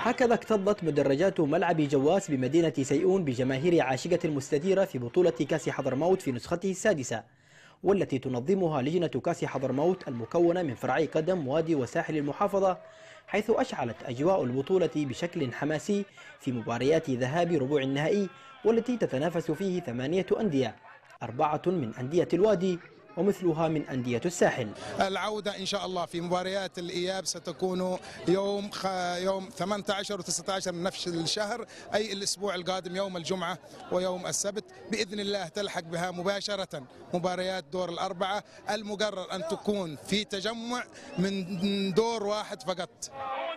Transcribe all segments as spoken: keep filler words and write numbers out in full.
هكذا اكتظت مدرجات ملعب جواس بمدينة سيئون بجماهير عاشقة المستديرة في بطولة كأس حضرموت في نسخته السادسة، والتي تنظمها لجنة كأس حضرموت المكونة من فرعي قدم وادي وساحل المحافظة، حيث أشعلت أجواء البطولة بشكل حماسي في مباريات ذهاب ربوع النهائي، والتي تتنافس فيه ثمانية أندية، أربعة من أندية الوادي ومثلها من أندية الساحل. العودة إن شاء الله في مباريات الإياب ستكون يوم خ... يوم ثمانية عشر وتسعة عشر من نفس الشهر، أي الأسبوع القادم يوم الجمعة ويوم السبت بإذن الله. تلحق بها مباشرة مباريات دور الأربعة، المقرر أن تكون في تجمع من دور واحد فقط.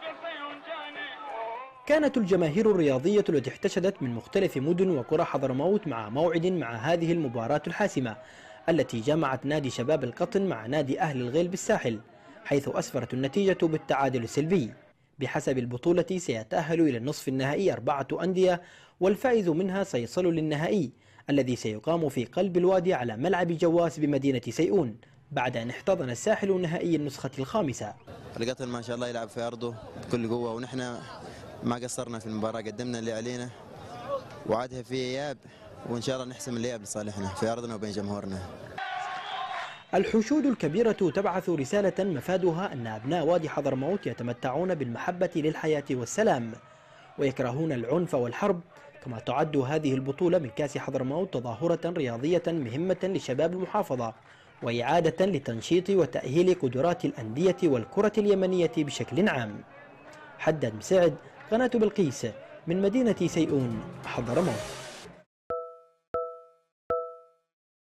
كانت الجماهير الرياضية التي احتشدت من مختلف مدن وقرى حضرموت مع موعد مع هذه المباراة الحاسمة التي جمعت نادي شباب القطن مع نادي أهل الغيل بالساحل، حيث أسفرت النتيجة بالتعادل السلبي. بحسب البطولة سيتأهل إلى النصف النهائي أربعة أندية، والفائز منها سيصل للنهائي الذي سيقام في قلب الوادي على ملعب جواس بمدينة سيئون، بعد أن احتضن الساحل نهائي النسخة الخامسة. القطن ما شاء الله يلعب في أرضه بكل قوة، ونحن ما قصرنا في المباراة، قدمنا اللي علينا وعادها في إياب، وإن شاء الله نحسم الإياب لصالحنا في أرضنا وبين جمهورنا. الحشود الكبيرة تبعث رسالة مفادها أن أبناء وادي حضرموت يتمتعون بالمحبة للحياة والسلام، ويكرهون العنف والحرب. كما تعد هذه البطولة من كأس حضرموت تظاهرة رياضية مهمة لشباب المحافظة، وإعادة لتنشيط وتأهيل قدرات الأندية والكرة اليمنية بشكل عام. حداد مساعد، قناة بلقيس، من مدينة سيئون، حضرموت.